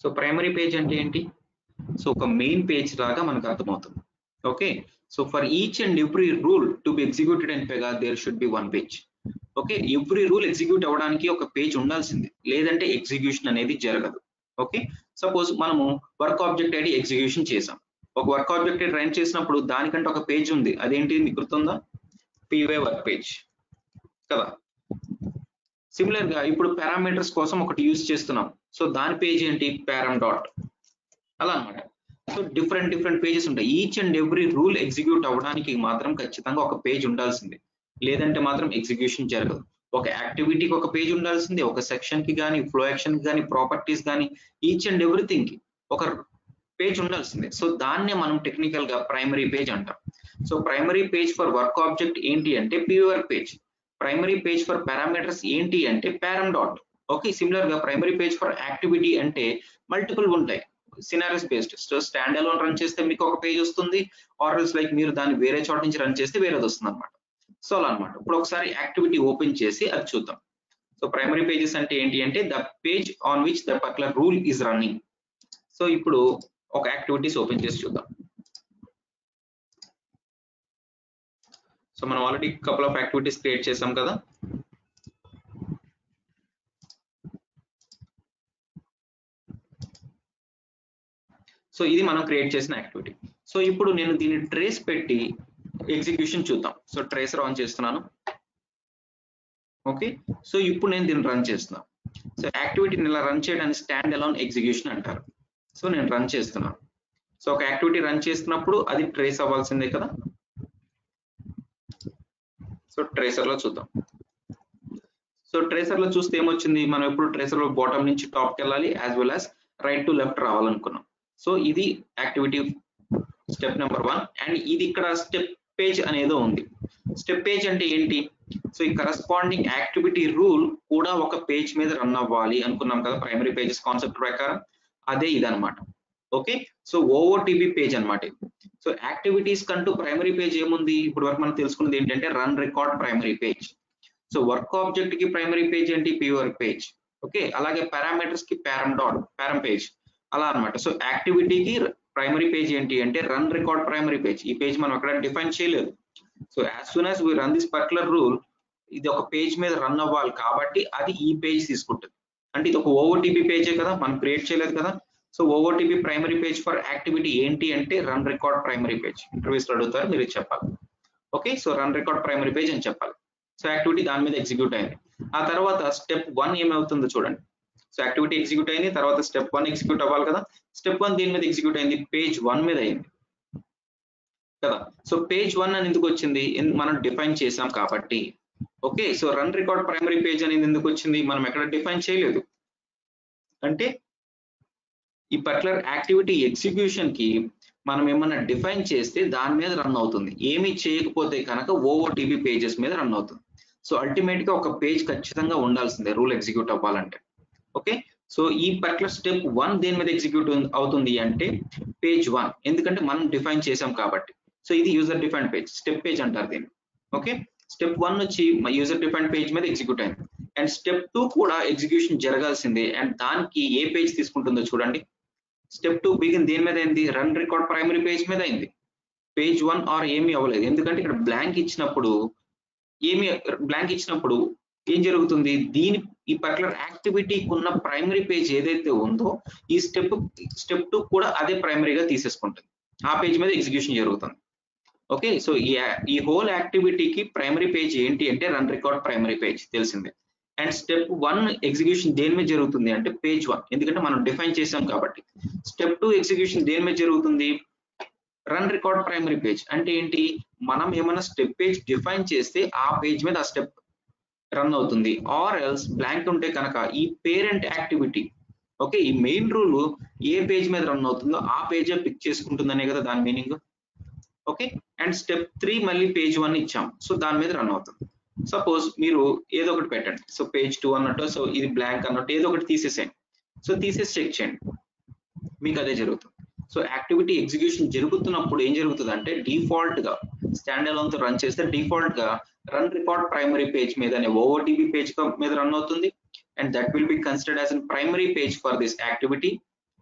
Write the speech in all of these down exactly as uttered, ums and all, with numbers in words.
So primary page అంటే ఏంటి? So ఒక మెయిన్ పేజ్ లాగా మనకు అర్థమవుతుంది. Okay, so for each and every rule to be executed in Pega there should be one page. Okay, every rule execute అవ్వడానికి ఒక page ఉండాల్సింది, లేదంటే ఎగ్జిక్యూషన్ అనేది జరగదు. ఓకే, సపోజ్ మనము వర్క్ ఆబ్జెక్ట్ ఐడి ఎగ్జిక్యూషన్ చేసాం. ఒక వర్క్ ఆబ్జెక్ట్ ఐడి రన్ చేసినప్పుడు దానికంటే ఒక పేజ్ ఉంది, అదేంటి మీకు గుర్తుందా? పీవై వర్క్ పేజ్ కదా. సిమిలర్ గా ఇప్పుడు పారామీటర్స్ కోసం ఒకటి యూజ్ చేస్తున్నాం, సో దాని పేజ్ ఏంటి? Param dot. అలా అన్నమాట. సో డిఫరెంట్ డిఫరెంట్ పేజెస్ ఉంటాయి. Each and every rule execute అవ్వడానికి మాత్రం ఖచ్చితంగా ఒక పేజ్ ఉండాల్సింది, లేదంటే మాత్రం ఎగ్జిక్యూషన్ జరగదు. ఒక యాక్టివిటీకి ఒక పేజ్ ఉండాల్సింది, ఒక సెక్షన్ కి కానీ, ఫ్లో యాక్షన్ కి కానీ, ప్రాపర్టీస్ కానీ, ఈచ్ అండ్ ఎవ్రీథింగ్ కి ఒక పేజ్ ఉండాల్సిందే. సో దాన్నే మనం టెక్నికల్ గా ప్రైమరీ పేజ్ అంటాం. So primary page for work object ఏంటి అంటే PY work page. Primary page for parameters ఏంటి అంటే పారామ్ డాట్. ఓకే, సిమిలర్ గా ప్రైమరీ పేజ్ ఫర్ యాక్టివిటీ అంటే మల్టిపుల్ ఉంటాయి, scenarios based. So stand alone run చేస్తే మీకు ఒక పేజ్ వస్తుంది, ఆర్ ఎల్స్ లైక్ మీరు దాన్ని వేరే చోట నుంచి రన్ చేస్తే వేరేది వస్తుంది అనమాట. సో అలా అనమాట. ఇప్పుడు ఒకసారి యాక్టివిటీ ఓపెన్ చేసి అది చూద్దాం. సో ప్రైమరీ పేజెస్ అంటే ఏంటి అంటే the page on which the particular rule is running. So ఇప్పుడు ఒక యాక్టివిటీస్ ఓపెన్ చేసి చూద్దాం. సో మనం already couple of activities create చేసాం కదా. సో ఇది మనం క్రియేట్ చేసిన యాక్టివిటీ. సో ఇప్పుడు నేను దీన్ని ట్రేస్ పెట్టి ఎగ్జిక్యూషన్ చూద్దాం. సో ట్రేసర్ ఆన్ చేస్తున్నాను. ఓకే, సో ఇప్పుడు నేను దీన్ని రన్ చేస్తున్నాను. సో యాక్టివిటీని ఇలా రన్ చేయడానికి స్టాండ్ అలోన్ ఎగ్జిక్యూషన్ అంటారు. సో నేను రన్ చేస్తున్నాను. సో ఒక యాక్టివిటీ రన్ చేస్తున్నప్పుడు అది ట్రేస్ అవ్వాల్సిందే కదా. సో ట్రేసర్ లో చూద్దాం. సో ట్రేసర్ లో చూస్తే ఏమొచ్చింది? మనం ఎప్పుడు ట్రేసర్ లో బాటమ్ నుంచి టాప్ కి వెళ్ళాలి, as well as right to left రావాలనుకున్నాం. సో ఇది activity step number one. And ఇది ఇక్కడ స్టెప్ పేజ్ అనేదో ఉంది. స్టెప్ పేజ్ అంటే ఏంటి? సో ఈ కరస్పాండింగ్ యాక్టివిటీ రూల్ కూడా ఒక పేజ్ మీద రన్ అవ్వాలి అనుకున్నాం కదా ప్రైమరీ పేజెస్ కాన్సెప్ట్ ప్రకారం. అదే ఇదనమాట. ఓకే, సో ఓఓటీబీ పేజ్ అనమాట. సో యాక్టివిటీస్ కంటూ ప్రైమరీ పేజ్ ఏముంది? ఇప్పుడు వరకు మనం తెలుసుకున్నది ఏంటంటే run record primary page. So work object కి ప్రైమరీ పేజ్ ఏంటి? PY work page. ఓకే, అలాగే పారామీటర్స్ కి పారామ్ డాట్ పారామ్ పేజ్ అలా అనమాట. సో యాక్టివిటీకి ప్రైమరీ పేజ్ ఏంటి అంటే రన్ రికార్డ్ ప్రైమరీ పేజ్. ఈ పేజ్ మనం అక్కడ డిఫైన్ చేయలేదు. So as soon as we run this particular rule, ఇది ఒక పేజ్ మీద రన్ అవ్వాలి కాబట్టి అది ఈ పేజ్ తీసుకుంటుంది. అంటే ఇది ఒక ఓఓటీబీ పేజే కదా, మనం క్రియేట్ చేయలేదు కదా. So OOTB primary page for activity ఏంటి అంటే run record primary page. Interviews అడుగుతారు, మీరు చెప్పాలి. Okay, so run record primary page అని చెప్పాలి. సో యాక్టివిటీ దాని మీద ఎగ్జిక్యూట్ అయింది. ఆ తర్వాత స్టెప్ వన్ ఏమవుతుందో చూడండి. సో యాక్టివిటీ ఎగ్జిక్యూట్ అయింది, తర్వాత స్టెప్ వన్ ఎగ్జిక్యూట్ అవ్వాలి కదా. స్టెప్ వన్ దీని మీద ఎగ్జిక్యూట్ అయింది, పేజ్ వన్ మీద అయింది కదా. సో పేజ్ వన్ అని ఎందుకు వచ్చింది? మనం డిఫైన్ చేసాం కాబట్టి. Okay, so run record primary page అనేది ఎందుకు వచ్చింది? మనం ఎక్కడ డిఫైన్ చేయలేదు. అంటే ఈ పర్టికులర్ యాక్టివిటీ ఎగ్జిక్యూషన్ కి మనం ఏమన్నా డిఫైన్ చేస్తే దాని మీద రన్ అవుతుంది. ఏమీ చేయకపోతే కనుక ఓఓటీబీ పేజెస్ మీద రన్ అవుతుంది. సో అల్టిమేట్ గా ఒక పేజ్ ఖచ్చితంగా ఉండాల్సిందే రూల్ ఎగ్జిక్యూట్ అవ్వాలంటే. ఓకే, సో ఈ పర్టికులర్ స్టెప్ వన్ దేని మీద ఎగ్జిక్యూట్ అవుతుంది అంటే పేజ్ వన్, ఎందుకంటే మనం డిఫైన్ చేసాం కాబట్టి. సో ఇది user defined page, step page అంటారు దీన్ని. ఓకే, స్టెప్ వన్ వచ్చి యూజర్ డిఫైన్డ్ పేజ్ మీద ఎగ్జిక్యూట్ అయింది. అండ్ స్టెప్ టూ కూడా ఎగ్జిక్యూషన్ జరగాల్సిందే. అండ్ దానికి ఏ పేజ్ తీసుకుంటుందో చూడండి. స్టెప్ టూ బిగిన్ దేని మీద అయింది? రన్ రికార్డ్ ప్రైమరీ పేజ్ మీద అయింది. పేజ్ వన్ ఆర్ ఏమీ అవ్వలేదు, ఎందుకంటే ఇక్కడ బ్లాంక్ ఇచ్చినప్పుడు ఏమి బ్లాంక్ ఇచ్చినప్పుడు ఏం జరుగుతుంది? దీని ఈ పర్టికులర్ యాక్టివిటీకి ఉన్న ప్రైమరీ పేజ్ ఏదైతే ఉందో ఈ స్టెప్ స్టెప్ టూ కూడా అదే ప్రైమరీగా తీసేసుకుంటుంది. ఆ పేజ్ మీద ఎగ్జిక్యూషన్ జరుగుతుంది. ఓకే, సో ఈ ఈ హోల్ యాక్టివిటీకి ప్రైమరీ పేజ్ ఏంటి అంటే రన్ రికార్డ్ ప్రైమరీ పేజ్ తెలిసిందే. అండ్ స్టెప్ వన్ ఎగ్జిక్యూషన్ దేని మీద జరుగుతుంది అంటే పేజ్ వన్, ఎందుకంటే మనం డిఫైన్ చేసాం కాబట్టి. స్టెప్ టూ ఎగ్జిక్యూషన్ దేని మీద జరుగుతుంది? Run record primary page. అంటే ఏంటి? మనం ఏమైనా స్టెప్ పేజ్ డిఫైన్ చేస్తే ఆ పేజ్ మీద ఆ స్టెప్ రన్ అవుతుంది. ఆర్ ఎల్స్ బ్లాంక్ ఉంటే కనుక ఈ పేరెంట్ యాక్టివిటీ, ఓకే, ఈ మెయిన్ రూల్ ఏ పేజ్ మీద రన్ అవుతుందో ఆ పేజే పిక్ చేసుకుంటుందనే కదా దాని meaning. Okay, and step three మళ్ళీ పేజ్ వన్ ఇచ్చాం, సో దాని మీద రన్ అవుతుంది. సపోజ్ మీరు ఏదో ఒకటి పెట్టండి. సో పేజ్ టూ అన్నట్టు, సో ఇది బ్లాంక్ అన్నట్టు ఏదో ఒకటి తీసేసేయండి. సో తీసేసి చెక్ చేయండి, మీకు అదే జరుగుతుంది. సో యాక్టివిటీ ఎగ్జిక్యూషన్ జరుగుతున్నప్పుడు ఏం జరుగుతుంది అంటే డిఫాల్ట్ గా స్టాండ్ అలోన్ తో రన్ చేస్తే డిఫాల్ట్ గా రన్ రికార్డ్ ప్రైమరీ పేజ్ మీద ఓఓటీబీ పేజ్ మీద రన్ అవుతుంది. And that will be considered as an primary page for this activity.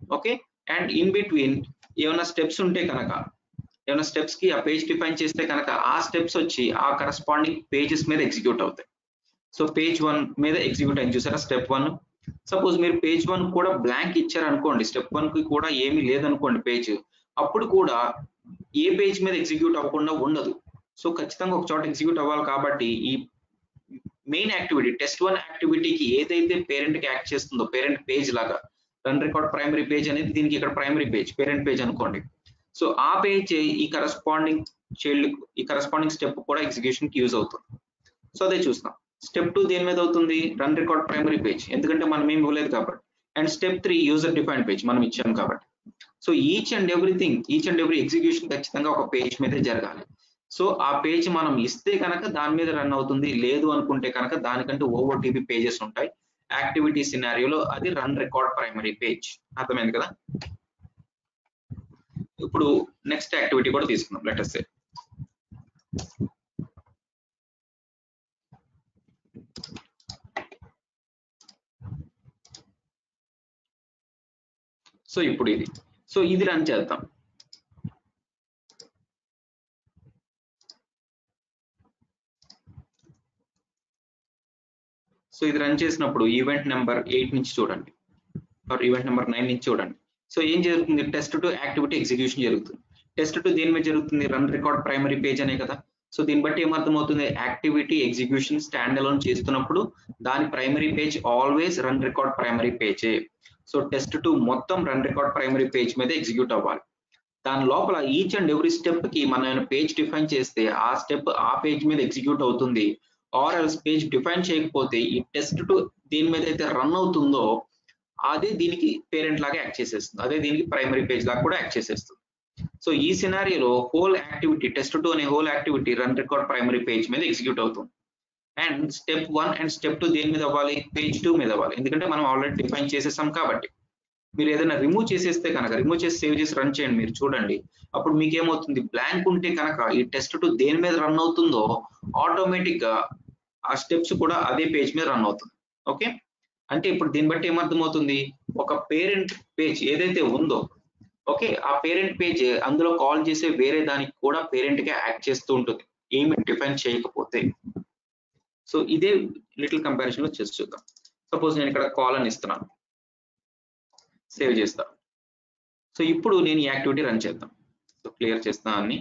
Okay. And in between ఏమైనా స్టెప్స్ ఉంటే కనుక ఏమైనా స్టెప్స్ కి ఆ పేజ్ డిఫైన్ చేస్తే కనుక ఆ స్టెప్స్ వచ్చి ఆ కరస్పాండింగ్ పేజెస్ మీద ఎగ్జిక్యూట్ అవుతాయి. సో పేజ్ వన్ మీద ఎగ్జిక్యూట్ అయింది చూసారా స్టెప్ వన్. సపోజ్ మీరు పేజ్ వన్ కూడా బ్లాంక్ ఇచ్చారు అనుకోండి, స్టెప్ వన్ కి కూడా ఏమీ లేదనుకోండి పేజ్, అప్పుడు కూడా ఏ పేజ్ మీద ఎగ్జిక్యూట్ అవ్వకుండా ఉండదు. సో ఖచ్చితంగా ఒక చోట ఎగ్జిక్యూట్ అవ్వాలి కాబట్టి ఈ మెయిన్ యాక్టివిటీ టెస్ట్ వన్ యాక్టివిటీకి ఏదైతే పేరెంట్ కి యాక్ట్ చేస్తుందో పేరెంట్ పేజ్ లాగా రన్ రికార్డ్ ప్రైమరీ పేజ్ అనేది దీనికి ఇక్కడ ప్రైమరీ పేజ్ పేరెంట్ పేజ్ అనుకోండి. సో ఆ పేజ్ ఈ కరస్పాండింగ్ చైల్డ్ ఈ కరస్పాండింగ్ స్టెప్ కూడా ఎగ్జిక్యూషన్ కి యూజ్ అవుతుంది. సో అదే చూస్తాం. స్టెప్ టూ దేని మీద అవుతుంది? రన్ రికార్డ్ ప్రైమరీ పేజ్, ఎందుకంటే మనం ఏమి ఇవ్వలేదు కాబట్టి. And step three user defined page, మనం ఇచ్చాం కాబట్టి. So each and everything each and every execution ఖచ్చితంగా ఒక పేజ్ మీదే జరగాలి. సో ఆ పేజ్ మనం ఇస్తే కనుక దాని మీద రన్ అవుతుంది, లేదు అనుకుంటే కనుక దానికంటే ఓవర్టీపీ పేజెస్ ఉంటాయి. యాక్టివిటీ సినారియోలో అది రన్ రికార్డ్ ప్రైమరీ పేజ్. అర్థమైంది కదా? ఇప్పుడు నెక్స్ట్ యాక్టివిటీ కూడా తీసుకుందాం. లెట్ us say సో ఇప్పుడు ఇది సో ఇది రన్ చేద్దాం. సో ఇది రన్ చేసినప్పుడు ఈవెంట్ నెంబర్ ఎయిట్ నుంచి చూడండి, ఆర్ ఈవెంట్ నెంబర్ నైన్ నుంచి చూడండి. సో ఏం జరుగుతుంది? టెస్ట్ టు యాక్టివిటీ ఎగ్జిక్యూషన్ జరుగుతుంది. టెస్ట్ టు దేని మీద జరుగుతుంది? రన్ రికార్డ్ ప్రైమరీ పేజ్ అనే కదా. సో దీన్ని బట్టి ఏమర్థమవుతుంది? యాక్టివిటీ ఎగ్జిక్యూషన్ స్టాండ్ అలోన్ చేస్తున్నప్పుడు దాని primary page always run record primary పేజే. సో టెస్ట్ టు మొత్తం రన్ రికార్డ్ ప్రైమరీ పేజ్ మీద ఎగ్జిక్యూట్ అవ్వాలి. దాని లోపల ఈచ్ అండ్ ఎవ్రీ స్టెప్ కి మనం పేజ్ డిఫైన్ చేస్తే ఆ స్టెప్ ఆ పేజ్ మీద ఎగ్జిక్యూట్ అవుతుంది. ఆర్ ఎల్స్ పేజ్ డిఫైన్ చేయకపోతే ఈ టెస్ట్ టు దేని మీద అయితే రన్ అవుతుందో అదే దీనికి పేరెంట్ లాగా యాక్ట్ చేసేస్తుంది, అదే దీనికి ప్రైమరీ పేజ్ లాగా కూడా యాక్ట్ చేసేస్తుంది. సో ఈ సినారియోలో హోల్ యాక్టివిటీ టెస్ట్ టు అనే whole activity run record primary page మీద ఎగ్జిక్యూట్ అవుతుంది. And step one and step two దేని మీద అవ్వాలి? పేజ్ టూ మీద అవ్వాలి, ఎందుకంటే మనం ఆల్రెడీ డిఫైన్ చేసేసాం కాబట్టి. మీరు ఏదైనా రిమూవ్ చేసేస్తే కనుక రిమూవ్ చేసి సేవ్ చేసి రన్ చేయండి, మీరు చూడండి. అప్పుడు మీకు ఏమవుతుంది? బ్లాంక్ ఉంటే కనుక ఈ టెస్ట్ టు దేని మీద రన్ అవుతుందో ఆటోమేటిక్ గా ఆ స్టెప్స్ కూడా అదే పేజ్ మీద రన్ అవుతుంది. ఓకే, అంటే ఇప్పుడు దీన్ని బట్టి ఏమర్థమవుతుంది? ఒక పేరెంట్ పేజ్ ఏదైతే ఉందో, ఓకే, ఆ పేరెంట్ పేజ్ అందులో కాల్ చేసే వేరే దానికి కూడా పేరెంట్ గా యాక్ట్ చేస్తూ ఉంటుంది ఏమి డిఫైన్ చేయకపోతే. సో ఇదే లిటిల్ కంపారిజన్ లో చేసి చూద్దాం. సపోజ్ నేను ఇక్కడ కాల్ అని ఇస్తున్నాను, సేవ్ చేస్తా. సో ఇప్పుడు నేను ఈ యాక్టివిటీ రన్ చేద్దాం. సో క్లియర్ చేస్తా అన్ని.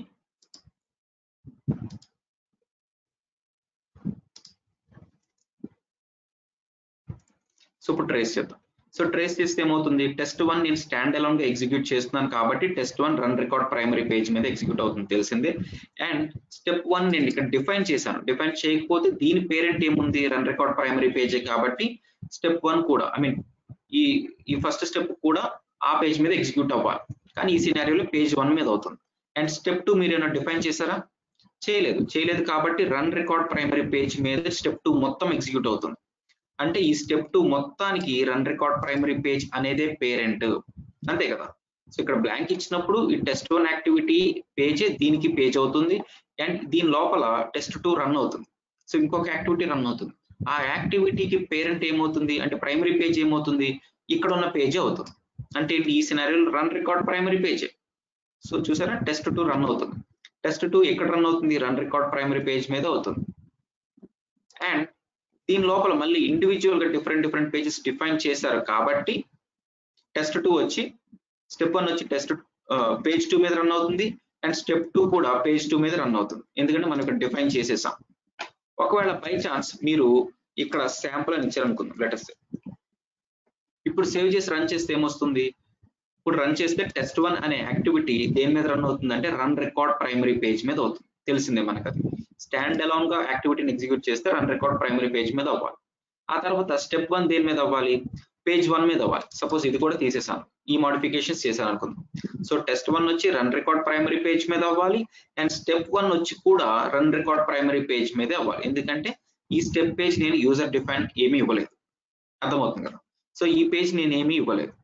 సో ఇప్పుడు ట్రేస్ చేద్దాం. సో ట్రేస్ చేస్తే ఏమవుతుంది? టెస్ట్ వన్ నేను స్టాండ్ అలోన్ గా ఎగ్జిక్యూట్ చేస్తున్నాను కాబట్టి test one run record primary page మీద ఎగ్జిక్యూట్ అవుతుంది, తెలిసిందే. అండ్ స్టెప్ వన్ నేను ఇక్కడ డిఫైన్ చేశాను, డిఫైన్ చేయకపోతే దీని పేరెంట్ ఏముంది? రన్ రికార్డ్ ప్రైమరీ పేజే కాబట్టి స్టెప్ వన్ కూడా ఐ మీన్ ఈ ఈ ఫస్ట్ స్టెప్ కూడా ఆ పేజ్ మీద ఎగ్జిక్యూట్ అవ్వాలి, కానీ ఈ సినారియోలో పేజ్ వన్ మీద అవుతుంది. అండ్ స్టెప్ టూ మీరు ఏమైనా డిఫైన్ చేశారా? చేయలేదు చేయలేదు కాబట్టి రన్ రికార్డ్ ప్రైమరీ పేజ్ మీద స్టెప్ టూ మొత్తం ఎగ్జిక్యూట్ అవుతుంది. అంటే ఈ స్టెప్ టూ మొత్తానికి రన్ రికార్డ్ ప్రైమరీ పేజ్ అనేదే పేరెంట్, అంతే కదా. సో ఇక్కడ బ్లాంక్ ఇచ్చినప్పుడు ఈ టెస్ట్ వన్ యాక్టివిటీ పేజే దీనికి పేజ్ అవుతుంది. అండ్ దీని లోపల టెస్ట్ టూ రన్ అవుతుంది. సో ఇంకొక యాక్టివిటీ రన్ అవుతుంది. ఆ యాక్టివిటీకి పేరెంట్ ఏమవుతుంది అంటే ప్రైమరీ పేజ్ ఏమవుతుంది? ఇక్కడ ఉన్న పేజే అవుతుంది. అంటే ఈ సినారియోలో రన్ రికార్డ్ ప్రైమరీ పేజే. సో చూసారా, టెస్ట్ టూ రన్ అవుతుంది. టెస్ట్ టూ ఎక్కడ రన్ అవుతుంది? రన్ రికార్డ్ ప్రైమరీ పేజ్ మీద అవుతుంది. అండ్ దీని లోపల మళ్ళీ ఇండివిజువల్ గా డిఫరెంట్ డిఫరెంట్ పేజెస్ డిఫైన్ చేశారు కాబట్టి టెస్ట్ టూ వచ్చి స్టెప్ వన్ వచ్చి టెస్ట్ పేజ్ టూ మీద రన్ అవుతుంది. అండ్ స్టెప్ టూ కూడా పేజ్ టూ మీద రన్ అవుతుంది, ఎందుకంటే మనం ఇక్కడ డిఫైన్ చేసేసాం. ఒకవేళ బై ఛాన్స్ మీరు ఇక్కడ శాంపుల్ అని ఇచ్చారనుకుందాం, లెట్ us say. ఇప్పుడు సేవ్ చేసి రన్ చేస్తే ఏమొస్తుంది? ఇప్పుడు రన్ చేస్తే టెస్ట్ వన్ అనే యాక్టివిటీ దేని మీద రన్ అవుతుంది అంటే రన్ రికార్డ్ ప్రైమరీ పేజ్ మీద అవుతుంది, తెలిసిందే మనకు. అది స్టాండ్ అలోన్ గా యాక్టివిటీని ఎగ్జిక్యూట్ చేస్తే రన్ రికార్డ్ ప్రైమరీ పేజ్ మీద అవ్వాలి. ఆ తర్వాత స్టెప్ వన్ దేని మీద అవ్వాలి? పేజ్ వన్ మీద అవ్వాలి. సపోజ్ ఇది కూడా తీసేసాను, ఈ మోడిఫికేషన్స్ చేశాను అనుకుందాం. సో టెస్ట్ వన్ వచ్చి రన్ రికార్డ్ ప్రైమరీ పేజ్ మీద అవ్వాలి. అండ్ స్టెప్ వన్ వచ్చి కూడా రన్ రికార్డ్ ప్రైమరీ పేజ్ మీద అవ్వాలి, ఎందుకంటే ఈ స్టెప్ పేజ్ నేను యూజర్ డిఫైన్ ఏమీ ఇవ్వలేదు, అర్థమవుతుంది కదా. సో ఈ పేజ్ నేను ఏమీ ఇవ్వలేదు,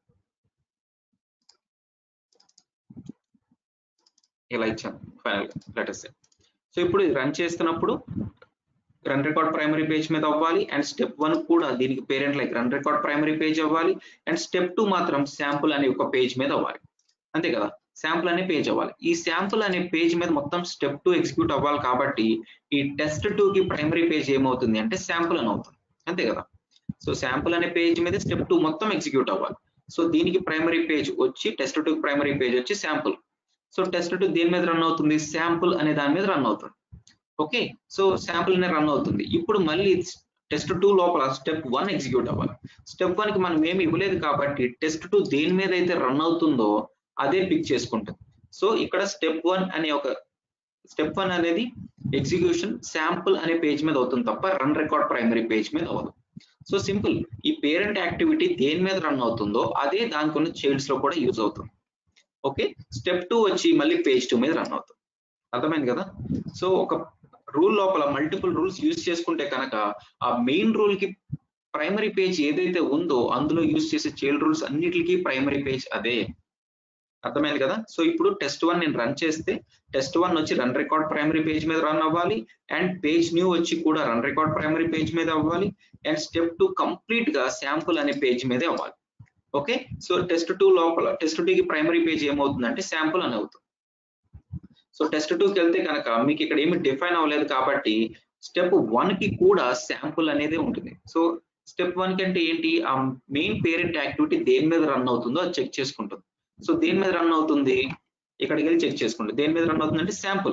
ఇలా ఇచ్చాను ఫైనల్ గా, లెట్ us say. సో ఇప్పుడు ఇది రన్ చేస్తున్నప్పుడు రన్ రికార్డ్ ప్రైమరీ పేజ్ మీద అవ్వాలి అండ్ స్టెప్ వన్ కూడా దీనికి parent like run record primary page అవ్వాలి అండ్ స్టెప్ టూ మాత్రం శాంపుల్ అనే ఒక పేజ్ మీద అవ్వాలి. అంతే కదా, శాంపుల్ అనే పేజ్ అవ్వాలి. ఈ శాంపుల్ అనే పేజ్ మీద మొత్తం స్టెప్ టూ ఎగ్జిక్యూట్ అవ్వాలి కాబట్టి ఈ టెస్ట్ టూ కి ప్రైమరీ పేజ్ ఏమవుతుంది అంటే శాంపుల్ అని అవుతుంది. అంతే కదా, సో శాంపుల్ అనే పేజ్ మీద స్టెప్ టూ మొత్తం ఎగ్జిక్యూట్ అవ్వాలి. సో దీనికి ప్రైమరీ పేజ్ వచ్చి టెస్ట్ టూ ప్రైమరీ పేజ్ వచ్చి శాంపుల్. సో టెస్ట్ టూ దేని మీద రన్ అవుతుంది, శాంపుల్ అనే దాని మీద రన్ అవుతుంది. ఓకే, సో శాంపుల్ అనే రన్ అవుతుంది. ఇప్పుడు మళ్ళీ టెస్ట్ టూ లోపల స్టెప్ వన్ ఎగ్జిక్యూట్ అవ్వాలి. స్టెప్ వన్ కి మనం ఏమి ఇవ్వలేదు కాబట్టి టెస్ట్ టూ దేని మీద అయితే రన్ అవుతుందో అదే పిక్ చేసుకుంటుంది. సో ఇక్కడ స్టెప్ వన్ అనే ఒక స్టెప్ వన్ అనేది ఎగ్జిక్యూషన్ శాంపుల్ అనే పేజ్ మీద అవుతుంది తప్ప రన్ రికార్డ్ ప్రైమరీ పేజ్ మీద అవ్వదు. సో సింపుల్, ఈ పేరెంట్ యాక్టివిటీ దేని మీద రన్ అవుతుందో అదే దానికి ఉన్న చైల్డ్స్ లో కూడా యూజ్ అవుతుంది. ఓకే, స్టెప్ టూ వచ్చి మళ్ళీ పేజ్ టూ మీద రన్ అవుతుంది. అర్థమైంది కదా. సో ఒక రూల్ లోపల మల్టిపుల్ రూల్స్ యూజ్ చేసుకుంటే కనుక ఆ మెయిన్ రూల్ కి ప్రైమరీ పేజ్ ఏదైతే ఉందో అందులో యూజ్ చేసే చైల్డ్ రూల్స్ అన్నిటికీ ప్రైమరీ పేజ్ అదే. అర్థమైంది కదా. సో ఇప్పుడు టెస్ట్ వన్ నేను రన్ చేస్తే టెస్ట్ వన్ వచ్చి రన్ రికార్డ్ ప్రైమరీ పేజ్ మీద రన్ అవ్వాలి అండ్ పేజ్ న్యూ వచ్చి కూడా రన్ రికార్డ్ ప్రైమరీ పేజ్ మీద అవ్వాలి అండ్ స్టెప్ టూ కంప్లీట్ గా శాంపుల్ అనే పేజ్ మీదే అవ్వాలి. ఓకే, సో టెస్ట్ టూ లోపల టెస్ట్ టూ కి ప్రైమరీ పేజ్ ఏమవుతుందంటే శాంపుల్ అని అవుతుంది. సో టెస్ట్ టూ కి వెళ్తే కనుక మీకు ఇక్కడ ఏమి డిఫైన్ అవ్వలేదు కాబట్టి స్టెప్ వన్ కి కూడా శాంపుల్ అనేది ఉంటుంది. సో స్టెప్ వన్ కి అంటే ఏంటి, ఆ మెయిన్ పేరెంట్ యాక్టివిటీ దేని మీద రన్ అవుతుందో అది చెక్ చేసుకుంటుంది. సో దేని మీద రన్ అవుతుంది, ఇక్కడికి వెళ్ళి చెక్ చేసుకోండి దేని మీద రన్ అవుతుంది అంటే శాంపుల్.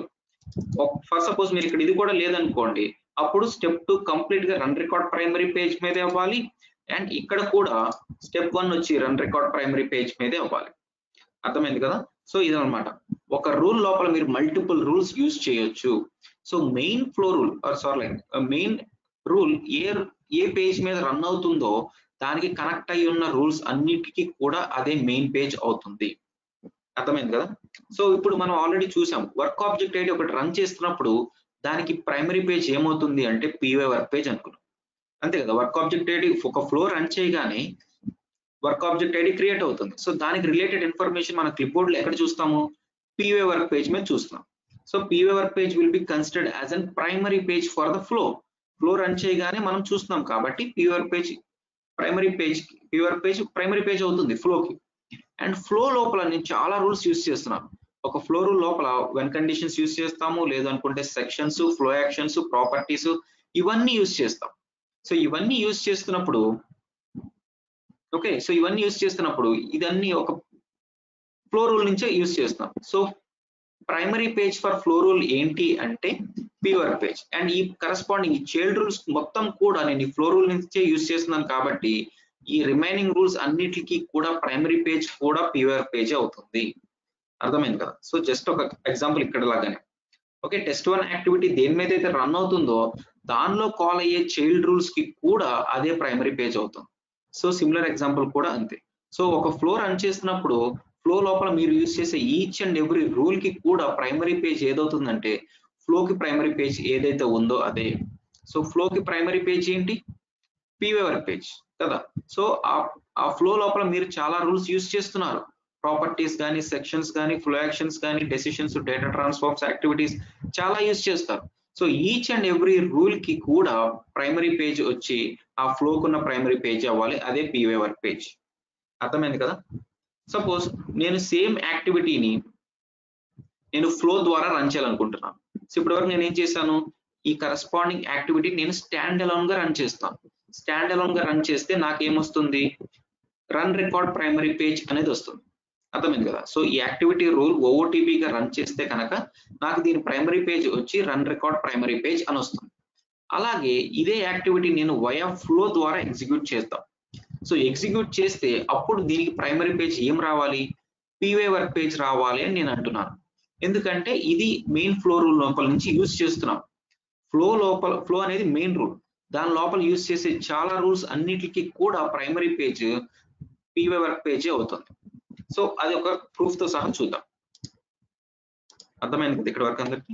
ఫర్ సపోజ్ మీరు ఇక్కడ ఇది కూడా లేదనుకోండి, అప్పుడు స్టెప్ టూ కంప్లీట్ గా రన్ రికార్డ్ ప్రైమరీ పేజ్ మీదే అవ్వాలి అండ్ ఇక్కడ కూడా స్టెప్ వన్ వచ్చి రన్ రికార్డ్ ప్రైమరీ పేజ్ మీదే అవ్వాలి. అర్థమైంది కదా. సో ఇదనమాట, ఒక రూల్ లోపల మీరు మల్టిపుల్ రూల్స్ యూజ్ చేయొచ్చు. So main flow rule or sorry main rule ఏ ఏ పేజ్ మీద రన్ అవుతుందో దానికి కనెక్ట్ అయి ఉన్న రూల్స్ అన్నిటికీ కూడా అదే మెయిన్ పేజ్ అవుతుంది. అర్థమైంది కదా. సో ఇప్పుడు మనం ఆల్రెడీ చూసాం వర్క్ ఆబ్జెక్ట్ ఐడి ఒకటి రన్ చేస్తున్నప్పుడు దానికి ప్రైమరీ పేజ్ ఏమవుతుంది అంటే పీవై వర్క్ పేజ్ అనుకున్నాం. అంతే కదా, వర్క్ ఆబ్జెక్ట్ ఐడి ఒక ఫ్లో రన్ చేయగానే వర్క్ ఆబ్జెక్ట్ ఐడి క్రియేట్ అవుతుంది. సో దానికి రిలేటెడ్ ఇన్ఫర్మేషన్ మన క్లిప్ బోర్డ్ లో ఎక్కడ చూస్తాము, పీవై వర్క్ పేజ్ మీద చూస్తాం. So PY work page will be considered as an primary page for the flow. Flow run చేయగానే మనం చూస్తున్నాం కాబట్టి PY work page primary page PY work page primary page అవుతుంది ఫ్లోకి. అండ్ ఫ్లో లోపల నేను చాలా రూల్స్ యూస్ చేస్తున్నాను. ఒక ఫ్లో రూల్ లోపల వెన్ కండిషన్స్ యూస్ చేస్తాము, లేదనుకుంటే సెక్షన్స్, ఫ్లో యాక్షన్స్, ప్రాపర్టీస్ ఇవన్నీ యూస్ చేస్తాం. సో ఇవన్నీ యూస్ చేస్తున్నప్పుడు ఓకే సో ఇవన్నీ యూస్ చేస్తున్నప్పుడు ఇదన్నీ ఒక ఫ్లో రూల్ నుంచే యూస్ చేస్తాం. So primary page for flow rule ఏంటి అంటే పీవై వర్క్ పేజ్ అండ్ ఈ కరెస్పాండింగ్ ఈ చైల్డ్ రూల్స్ మొత్తం కూడా నేను ఈ ఫ్లో రూల్ నుంచే యూస్ చేస్తున్నాను కాబట్టి ఈ రిమైనింగ్ రూల్స్ అన్నిటికీ కూడా ప్రైమరీ పేజ్ కూడా పీవై వర్క్ పేజ్ అవుతుంది. అర్థమైంది కదా. సో జస్ట్ ఒక ఎగ్జాంపుల్ ఇక్కడ లాగానే ఓకే టెస్ట్ వన్ యాక్టివిటీ దేని మీద అయితే రన్ అవుతుందో దానిలో కాల్ అయ్యే చైల్డ్ రూల్స్ కి కూడా అదే ప్రైమరీ పేజ్ అవుతుంది. సో సిమిలర్ ఎగ్జాంపుల్ కూడా అంతే. సో ఒక ఫ్లో రన్ చేస్తున్నప్పుడు ఫ్లో లోపల మీరు యూజ్ చేసే ఈచ్ అండ్ ఎవ్రీ రూల్ కి కూడా ప్రైమరీ పేజ్ ఏదవుతుందంటే ఫ్లో కి ప్రైమరీ పేజ్ ఏదైతే ఉందో అదే. సో ఫ్లో కి ప్రైమరీ పేజ్ ఏంటి, పీవై వర్క్ పేజ్ కదా. సో ఆ ఫ్లో లోపల మీరు చాలా రూల్స్ యూజ్ చేస్తున్నారు, ప్రాపర్టీస్ కానీ, సెక్షన్స్ కానీ, ఫ్లో యాక్షన్స్ కానీ, డెసిషన్స్, డేటా ట్రాన్స్ఫార్మ్స్, యాక్టివిటీస్ చాలా యూజ్ చేస్తారు. So each and every rule కి కూడా ప్రైమరీ పేజ్ వచ్చి ఆ ఫ్లో కున్న ప్రైమరీ పేజ్ అవ్వాలి, అదే పీవై వర్క్ పేజ్. అర్థమైంది కదా. సపోజ్ నేను సేమ్ యాక్టివిటీని నేను ఫ్లో ద్వారా రన్ చేయాలనుకుంటున్నాను. సో ఇప్పటి వరకు నేను ఏం చేశాను, ఈ కరెస్పాండింగ్ యాక్టివిటీ నేను స్టాండ్ అలోన్ గా రన్ చేస్తాను. స్టాండ్ అలోన్ గా రన్ చేస్తే నాకేమొస్తుంది, రన్ రికార్డ్ ప్రైమరీ పేజ్ అనేది వస్తుంది. అర్థమైంది కదా. సో ఈ యాక్టివిటీ రూల్ ఓఓటీపీగా రన్ చేస్తే కనుక నాకు దీని ప్రైమరీ పేజ్ వచ్చి రన్ రికార్డ్ ప్రైమరీ పేజ్ అని వస్తుంది. అలాగే ఇదే యాక్టివిటీ నేను వయా ఫ్లో ద్వారా ఎగ్జిక్యూట్ చేస్తాం. సో ఎగ్జిక్యూట్ చేస్తే అప్పుడు దీనికి ప్రైమరీ పేజ్ ఏం రావాలి, పీవై వర్క్ పేజ్ రావాలి అని నేను అంటున్నాను. ఎందుకంటే ఇది మెయిన్ ఫ్లో రూల్ లోపల నుంచి యూజ్ చేస్తున్నాం. ఫ్లో లోపల ఫ్లో అనేది మెయిన్ రూల్, దాని లోపల యూజ్ చేసే చాలా రూల్స్ అన్నిటికీ కూడా ప్రైమరీ పేజ్ పీవై వర్క్ పేజే అవుతుంది. సో అది ఒక ప్రూఫ్ తో సహా చూద్దాం. అర్థమైంది కదా ఇక్కడ వరకు అందరికి.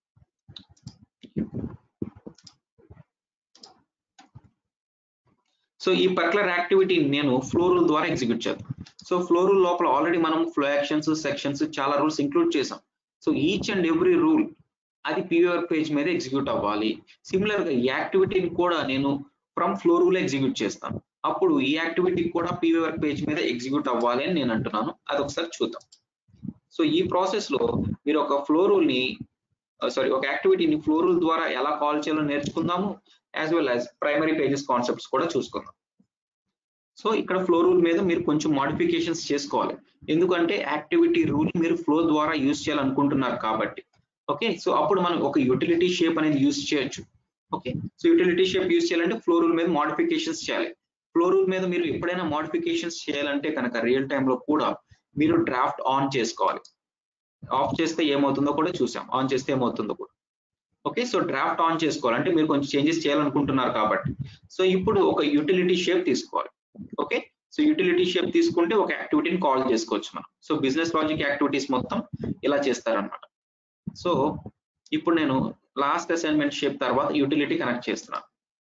సో ఈ పర్టికులర్ యాక్టివిటీ నేను ఫ్లో రూల్ ద్వారా ఎగ్జిక్యూట్ చేద్దాం. సో ఫ్లో రూల్ లోపల ఆల్రెడీ మనం ఫ్లో యాక్షన్స్, సెక్షన్స్ చాలా రూల్స్ ఇంక్లూడ్ చేసాం. So each and every rule అది పీవీ వర్క్ పేజ్ మీద ఎగ్జిక్యూట్ అవ్వాలి. సిమిలర్ గా ఈ యాక్టివిటీని కూడా నేను ఫ్రమ్ ఫ్లో రూల్ ఎగ్జిక్యూట్ చేస్తాను. అప్పుడు ఈ యాక్టివిటీ కూడా పీవీ వర్క్ పేజ్ మీద ఎగ్జిక్యూట్ అవ్వాలి అని నేను అంటున్నాను. అది ఒకసారి చూద్దాం. సో ఈ ప్రాసెస్ లో మీరు ఒక ఫ్లో రూల్ ని సారీ ఒక యాక్టివిటీని ఫ్లో రూల్ ద్వారా ఎలా కాల్ చేయాలో నేర్చుకుందాము. As well as primary pages concepts కూడా చూసుకుందాం. సో ఇక్కడ ఫ్లో రూల్ మీద మీరు కొంచెం మోడిఫికేషన్స్ చేసుకోవాలి. ఎందుకంటే యాక్టివిటీ రూల్ మీరు ఫ్లో ద్వారా యూజ్ చేయాలనుకుంటున్నారు కాబట్టి. ఓకే, సో అప్పుడు మనం ఒక యూటిలిటీ షేప్ అనేది యూజ్ చేయొచ్చు. Okay, so utility shape use చేయాలంటే ఫ్లో రూల్ మీద మోడిఫికేషన్స్ చేయాలి. ఫ్లో రూల్ మీద మీరు ఎప్పుడైనా మోడిఫికేషన్స్ చేయాలంటే కనుక రియల్ టైమ్ లో కూడా మీరు డ్రాఫ్ట్ ఆన్ చేసుకోవాలి. ఆఫ్ చేస్తే ఏమవుతుందో కూడా చూసాం, ఆన్ చేస్తే ఏమవుతుందో కూడా. ఓకే, సో డ్రాఫ్ట్ ఆన్ చేసుకోవాలంటే మీరు కొంచెం చేంజెస్ చేయాలనుకుంటున్నారు కాబట్టి. సో ఇప్పుడు ఒక యూటిలిటీ షేప్ తీసుకోవాలి. ఓకే, సో యూటిలిటీ షేప్ తీసుకుంటే ఒక యాక్టివిటీని కాల్ చేసుకోవచ్చు మనం. సో బిజినెస్ లాజిక్ యాక్టివిటీస్ మొత్తం ఇలా చేస్తారనమాట. సో ఇప్పుడు నేను లాస్ట్ అసైన్మెంట్ షేప్ తర్వాత యూటిలిటీ కనెక్ట్ చేస్తున్నాను.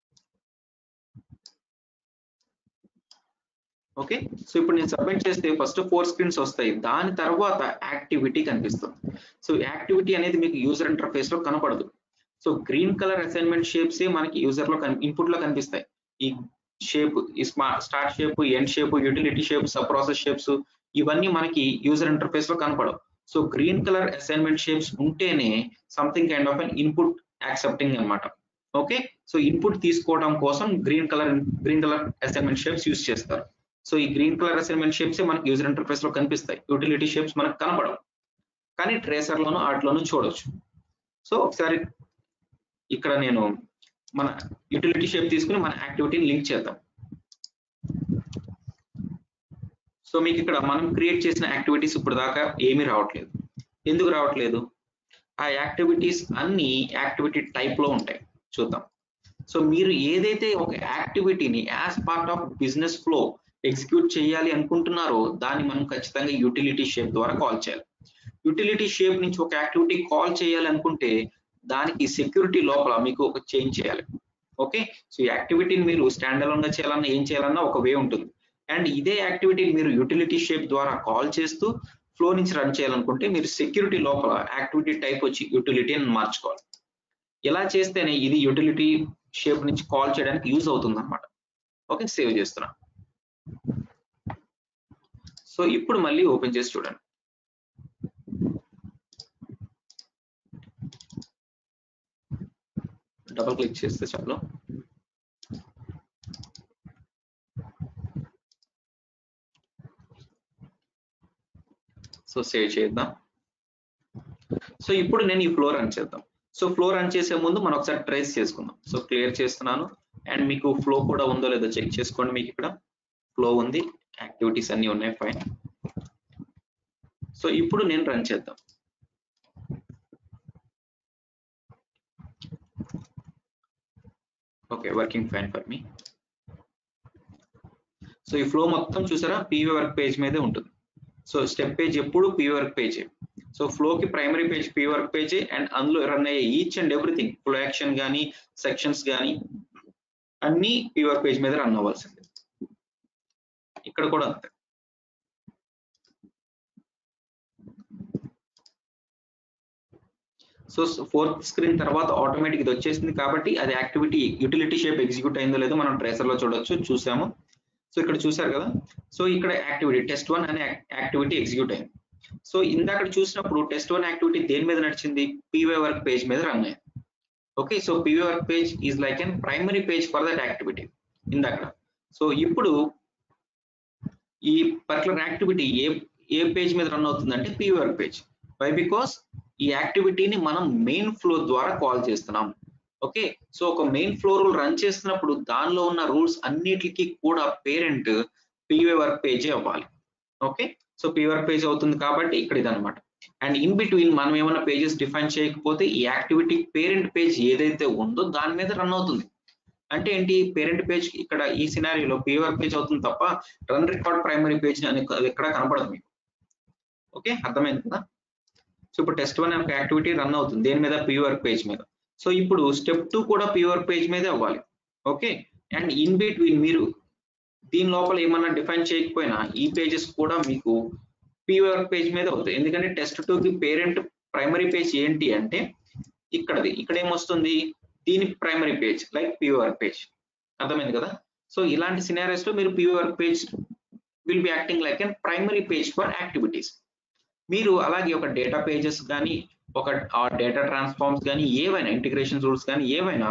ఓకే, సో ఇప్పుడు నేను సబ్మిట్ చేస్తే ఫస్ట్ ఫోర్ స్క్రీన్స్ వస్తాయి. దాని తర్వాత యాక్టివిటీ కనిపిస్తుంది. సో యాక్టివిటీ అనేది మీకు యూజర్ ఇంటర్ఫేస్ లో కనపడదు. So green colour assignment shapes మనకి యూజర్ లో ఇన్పుట్ లో కనిపిస్తాయి. ఈ షేప్, ఈ start shape, end shape, utility shape, sub process shapes ఇవన్నీ మనకి యూజర్ ఇంటర్ఫేస్ లో కనపడవు. So green colour assignment shapes ఉంటేనే something kind of an input accepting అన్నమాట. ఓకే, సో ఇన్పుట్ తీసుకోవడం కోసం green colour green colour assignment shapes use చేస్తారు. So ఈ గ్రీన్ కలర్ అసైన్మెంట్ షేప్స్ మనకి యూజర్ ఇంటర్ఫేస్ లో కనిపిస్తాయి. యూటిలిటీ షేప్స్ మనకు కనపడవు, కానీ ట్రేసర్ లోను వాటిలోనూ చూడొచ్చు. సో ఒకసారి ఇక్కడ నేను మన యూటిలిటీ షేప్ తీసుకుని మన యాక్టివిటీని లింక్ చేద్దాం. సో మీకు ఇక్కడ మనం క్రియేట్ చేసిన యాక్టివిటీస్ ఇప్పుడు దాకా ఏమీ రావట్లేదు. ఎందుకు రావట్లేదు? ఆ యాక్టివిటీస్ అన్ని యాక్టివిటీ టైప్ లో ఉంటాయి. చూద్దాం. సో మీరు ఏదైతే ఒక యాక్టివిటీని as part of business flow execute చేయాలి అనుకుంటున్నారో దాన్ని మనం ఖచ్చితంగా యూటిలిటీ షేప్ ద్వారా కాల్ చేయాలి. యూటిలిటీ షేప్ నుంచి ఒక యాక్టివిటీ కాల్ చేయాలి అనుకుంటే దానికి సెక్యూరిటీ లోపల మీకు ఒక చేంజ్ చేయాలి. ఓకే, సో ఈ యాక్టివిటీని మీరు స్టాండ్ అలోన్ గా చేయాలన్నా ఏం చేయాలన్నా ఒక వే ఉంటుంది. అండ్ ఇదే యాక్టివిటీని మీరు యూటిలిటీ షేప్ ద్వారా కాల్ చేస్తూ ఫ్లో నుంచి రన్ చేయాలనుకుంటే మీరు సెక్యూరిటీ లోపల యాక్టివిటీ టైప్ వచ్చి యూటిలిటీ అని మార్చుకోవాలి. ఇలా చేస్తేనే ఇది యూటిలిటీ షేప్ నుంచి కాల్ చేయడానికి యూజ్ అవుతుంది అన్నమాట. ఓకే, సేవ్ చేస్తున్నా. సో ఇప్పుడు మళ్ళీ ఓపెన్ చేసి చూడండి. డబుల్ క్లిక్ చేస్తే చాలు. సో సేవ్ చేద్దాం. సో ఇప్పుడు నేను ఈ ఫ్లో రన్ చేద్దాం. సో ఫ్లో రన్ చేసే ముందు మనం ఒకసారి ట్రేస్ చేసుకుందాం. సో క్లియర్ చేస్తున్నాను. అండ్ మీకు ఫ్లో కూడా ఉందో లేదో చెక్ చేసుకోండి. మీకు ఇక్కడ ఫ్లో ఉంది, యాక్టివిటీస్ అన్ని ఉన్నాయి, ఫైన్. సో ఇప్పుడు నేను రన్ చేద్దాం. Okay, working fine for me. So ఈ ఫ్లో మొత్తం చూసారా పీవీ వర్క్ పేజ్ మీదే ఉంటుంది. సో స్టెప్ పేజ్ ఎప్పుడు పీవీ వర్క్ పేజ్. సో ఫ్లోకి primary page PV work page and అందులో రన్ అయ్యే each and everything, flow action కానీ సెక్షన్స్ కానీ అన్ని పీవీ వర్క్ పేజ్ మీద రన్ అవ్వాల్సింది. ఇక్కడ కూడా అంతే. సో ఫోర్త్ స్క్రీన్ తర్వాత ఆటోమేటిక్ ఇది వచ్చేసింది కాబట్టి అది యాక్టివిటీ యూటిలిటీ షేప్ ఎగ్జిక్యూట్ అయిందో లేదో మనం ట్రేసర్ లో చూడొచ్చు, చూసాము. సో ఇక్కడ చూసారు కదా. సో ఇక్కడ యాక్టివిటీ టెస్ట్ వన్ అనే యాక్టివిటీ ఎగ్జిక్యూట్ అయింది. సో ఇందాక చూసినప్పుడు టెస్ట్ వన్ యాక్టివిటీ దేని మీద నడిచింది? పీవీ వర్క్ పేజ్ మీద రన్ అయ్యింది. Okay, so PV work page is like an primary page for that activity ఇందాక. సో ఇప్పుడు ఈ పర్టికులర్ యాక్టివిటీ ఏ ఏ పేజ్ మీద రన్ అవుతుందంటే PV work page. Why? Because ఈ యాక్టివిటీని మనం మెయిన్ ఫ్లో ద్వారా కాల్ చేస్తున్నాం. ఓకే, సో ఒక మెయిన్ ఫ్లో రూల్ రన్ చేస్తున్నప్పుడు దానిలో ఉన్న రూల్స్ అన్నిటికీ కూడా పేరెంట్ పీవీ వర్క్ పేజే అవ్వాలి. Okay, so PV work page అవుతుంది కాబట్టి ఇక్కడ ఇదనమాట. అండ్ ఇన్ బిట్వీన్ మనం ఏమైనా పేజెస్ డిఫైన్ చేయకపోతే ఈ యాక్టివిటీ పేరెంట్ పేజ్ ఏదైతే ఉందో దాని మీద రన్ అవుతుంది. అంటే ఏంటి? పేరెంట్ పేజ్ ఇక్కడ ఈ సినారియోలో పీవీ వర్క్ పేజ్ అవుతుంది తప్ప రన్ రికార్డ్ ప్రైమరీ పేజ్ అని ఎక్కడ కనపడదు మీకు. ఓకే, అర్థమైంది కదా. సో ఇప్పుడు టెస్ట్ వన్ అనే యాక్టివిటీ రన్ అవుతుంది దేని మీద? పీవీ వర్క్ పేజ్ మీద. సో ఇప్పుడు స్టెప్ టూ కూడా పీవీ వర్క్ పేజ్ మీదే అవ్వాలి. ఓకే, అండ్ ఇన్ బిట్వీన్ మీరు దీని లోపల ఏమన్నా డిఫైన్ చేయకపోయినా ఈ పేజెస్ కూడా మీకు పీవీ వర్క్ పేజ్ మీద అవుతాయి. ఎందుకంటే టెస్ట్ టూ కి పేరెంట్ ప్రైమరీ పేజ్ ఏంటి అంటే ఇక్కడది ఇక్కడ ఏమొస్తుంది దీని primary page like PV work page అర్థమైంది కదా. సో ఇలాంటి సినారియోస్ లో మీరు PV work page will be acting like an primary page for activities. మీరు అలాగే ఒక డేటా పేజెస్ కానీ ఒక డేటా ట్రాన్స్ఫార్మ్స్ కానీ ఏవైనా ఇంటిగ్రేషన్ రూల్స్ కానీ ఏవైనా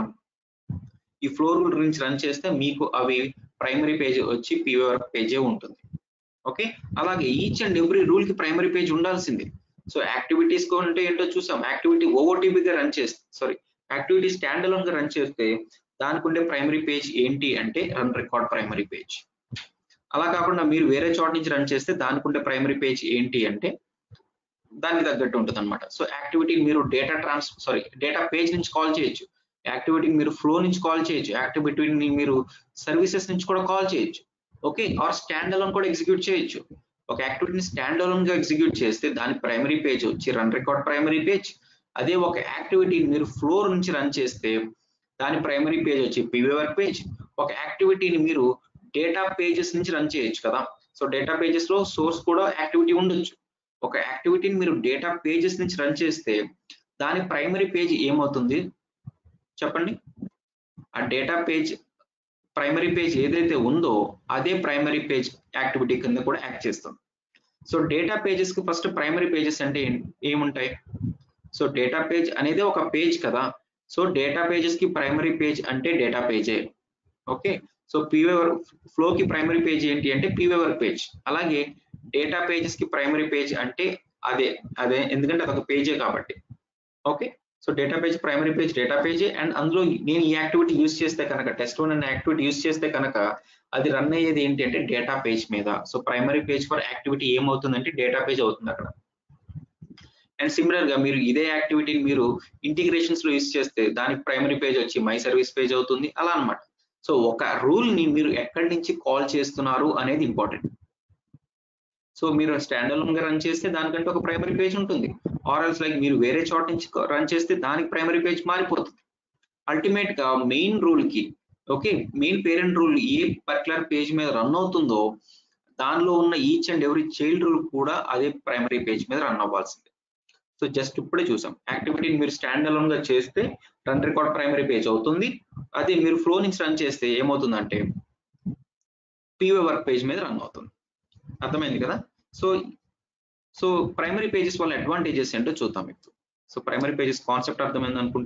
ఈ ఫ్లో రూల్ నుంచి రన్ చేస్తే మీకు అవి ప్రైమరీ పేజ్ వచ్చి పివి వర్క్ పేజే ఉంటుంది. ఓకే, అలాగే ఈచ్ అండ్ ఎవ్రీ రూల్ కి ప్రైమరీ పేజ్ ఉండాల్సిందే. సో యాక్టివిటీస్ అంటే ఏంటో చూసాం. యాక్టివిటీ ఓఓటీబీగా రన్ చేస్తే సారీ యాక్టివిటీ స్టాండ్ అలోన్ గా రన్ చేస్తే దానికి ఉండే ప్రైమరీ పేజ్ ఏంటి అంటే రన్ రికార్డ్ ప్రైమరీ పేజ్. అలా కాకుండా మీరు వేరే చోట నుంచి రన్ చేస్తే దానికి ఉండే ప్రైమరీ పేజ్ ఏంటి అంటే దానికి తగ్గట్టు ఉంటుంది అనమాట. సో యాక్టివిటీ మీరు data trans sorry data page నుంచి కాల్ చేయొచ్చు, యాక్టివిటీని మీరు ఫ్లో నుంచి కాల్ చేయొచ్చు, యాక్టివిటీని మీరు సర్వీసెస్ నుంచి కూడా కాల్ చేయొచ్చు. ఓకే, ఆర్ స్టాండ్ అలోన్ కూడా ఎగ్జిక్యూట్ చేయొచ్చు. ఒక యాక్టివిటీని స్టాండ్ అలోన్ గా ఎగ్జిక్యూట్ చేస్తే దాని ప్రైమరీ పేజ్ వచ్చి రన్ రికార్డ్ ప్రైమరీ పేజ్. అదే ఒక యాక్టివిటీని మీరు ఫ్లో నుంచి రన్ చేస్తే దాని ప్రైమరీ పేజ్ వచ్చి పివి వర్క్ పేజ్. ఒక యాక్టివిటీని మీరు డేటా పేజెస్ నుంచి రన్ చేయొచ్చు కదా. సో డేటా పేజెస్ లో సోర్స్ కూడా యాక్టివిటీ ఉండొచ్చు. ఒక యాక్టివిటీని మీరు డేటా పేజెస్ నుంచి రన్ చేస్తే దాని ప్రైమరీ పేజ్ ఏమవుతుంది చెప్పండి. ఆ డేటా పేజ్ ప్రైమరీ పేజ్ ఏదైతే ఉందో అదే ప్రైమరీ పేజ్ యాక్టివిటీ కింద కూడా యాక్ట్ చేస్తుంది. సో డేటా పేజెస్ కి ఫస్ట్ ప్రైమరీ పేజెస్ అంటే ఏముంటాయి? సో డేటా పేజ్ అనేది ఒక పేజ్ కదా. సో డేటా పేజెస్ కి ప్రైమరీ పేజ్ అంటే డేటా పేజే. ఓకే, సో పివి ఫ్లో కి ప్రైమరీ పేజ్ ఏంటి అంటే పివి వర్క్ పేజ్. అలాగే డేటా పేజెస్ కి ప్రైమరీ పేజ్ అంటే అదే అదే ఎందుకంటే అదొక పేజే కాబట్టి. Okay, so data page primary page data పేజే. అండ్ అందులో నేను ఈ యాక్టివిటీ యూస్ చేస్తే కనుక టెస్ట్ వన్ అనే యాక్టివిటీ యూస్ చేస్తే కనుక అది రన్ అయ్యేది ఏంటి అంటే డేటా పేజ్ మీద. So primary page for activity ఏమవుతుందంటే డేటా పేజ్ అవుతుంది అక్కడ. అండ్ సిమిలర్ గా మీరు ఇదే యాక్టివిటీని మీరు ఇంటిగ్రేషన్స్ లో యూస్ చేస్తే దానికి ప్రైమరీ పేజ్ వచ్చి మై సర్వీస్ పేజ్ అవుతుంది అలా అన్నమాట. సో ఒక రూల్ ని మీరు ఎక్కడి నుంచి కాల్ చేస్తున్నారు అనేది ఇంపార్టెంట్. సో మీరు స్టాండ్ అలోన్ గా రన్ చేస్తే దానికంటే ఒక ప్రైమరీ పేజ్ ఉంటుంది. ఆర్ ఎల్స్ లైక్ మీరు వేరే చోట నుంచి రన్ చేస్తే దానికి ప్రైమరీ పేజ్ మారిపోతుంది. అల్టిమేట్ గా మెయిన్ రూల్ కి ఓకే మెయిన్ పేరెంట్ రూల్ ఏ పర్టికులర్ పేజ్ మీద రన్ అవుతుందో దానిలో ఉన్న each and every child rule కూడా అదే ప్రైమరీ పేజ్ మీద రన్ అవ్వాల్సిందే. సో జస్ట్ ఇప్పుడే చూసాం యాక్టివిటీని మీరు స్టాండ్ అలోన్ గా చేస్తే రన్ రికార్డ్ ప్రైమరీ పేజ్ అవుతుంది. అదే మీరు ఫ్లో నుంచి రన్ చేస్తే ఏమవుతుందంటే పివి వర్క్ పేజ్ మీద రన్ అవుతుంది. అర్థమైంది కదా. సో సో ప్రైమరీ పేజెస్ వల్ల అడ్వాంటేజెస్ ఏంటో చూద్దాం ఇప్పుడు. సో ప్రైమరీ పేజెస్ కాన్సెప్ట్ అర్థమైంది అనుకుంటున్నాను.